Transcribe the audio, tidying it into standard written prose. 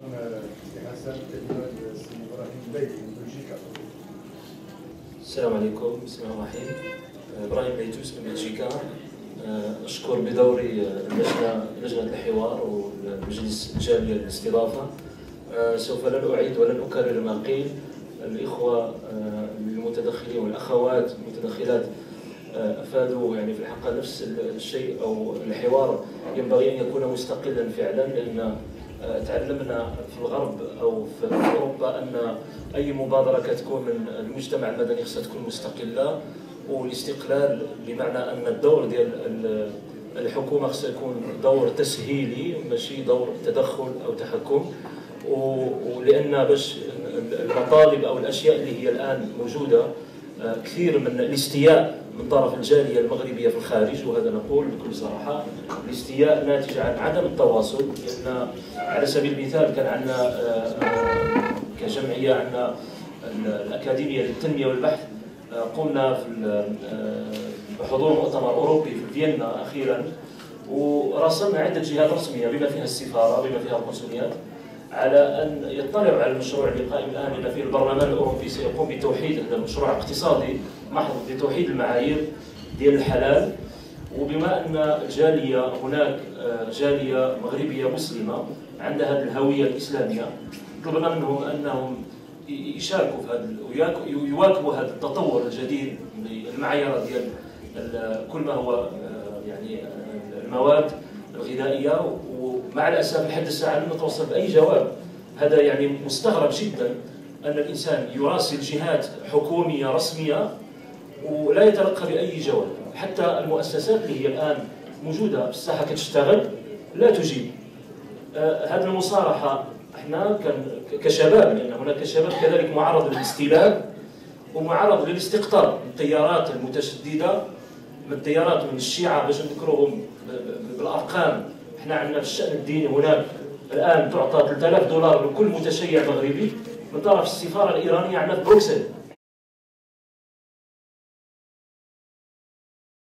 السلام عليكم، بسم الله الرحمن الرحيم. ابراهيم بيتوس من بلجيكا. اشكر بدوري لجنه الحوار والمجلس الجاليه للاستضافه. سوف لن اعيد ولن اكرر ما قيل. الاخوه المتدخلين والاخوات المتدخلات افادوا يعني في الحقيقه نفس الشيء، او الحوار ينبغي ان يكون مستقلا فعلا، لان تعلمنا في الغرب او في اوروبا ان اي مبادره كتكون من المجتمع المدني خصها تكون مستقله، والاستقلال بمعنى ان الدور ديال الحكومه خصها يكون دور تسهيلي ماشي دور تدخل او تحكم. ولان باش المطالب او الاشياء اللي هي الان موجوده كثير من الاستياء من طرف الجاليه المغربيه في الخارج، وهذا نقول بكل صراحه الاستياء ناتج عن عدم التواصل. لان على سبيل المثال كان عندنا كجمعيه عندنا الاكاديميه للتنميه والبحث، قمنا بحضور مؤتمر اوروبي في فيينا اخيرا، وراسلنا عده جهات رسميه بما فيها السفاره بما فيها القنصليات على ان يطلعوا على المشروع اللي قائم الان، بما فيه البرلمان الاوروبي سيقوم بتوحيد هذا المشروع اقتصادي محض لتوحيد المعايير ديال الحلال. وبما ان الجاليه هناك جاليه مغربيه مسلمه عندها هذه الهويه الاسلاميه، طلبنا منهم انهم يشاركوا في هذا ويواكبوا هذا التطور الجديد بالمعايير ديال كل ما هو يعني المواد الغذائيه. ومع الاسف لحد الساعه لم نتوصل باي جواب. هذا يعني مستغرب جدا ان الانسان يراسل جهات حكوميه رسميه ولا يتلقى باي جواب. حتى المؤسسات اللي هي الان موجوده في الساحه كتشتغل لا تجيب. هذه المصارحه احنا كشباب، لان هناك شباب كذلك معرض للاستيلاء ومعرض للاستقطاب من التيارات المتشدده، من التيارات من الشيعه باش نذكرهم بالارقام. احنا عندنا في الشان الديني هناك الان تعطى $3000 لكل متشيع مغربي من طرف السفاره الايرانيه عندنا في بروكسل.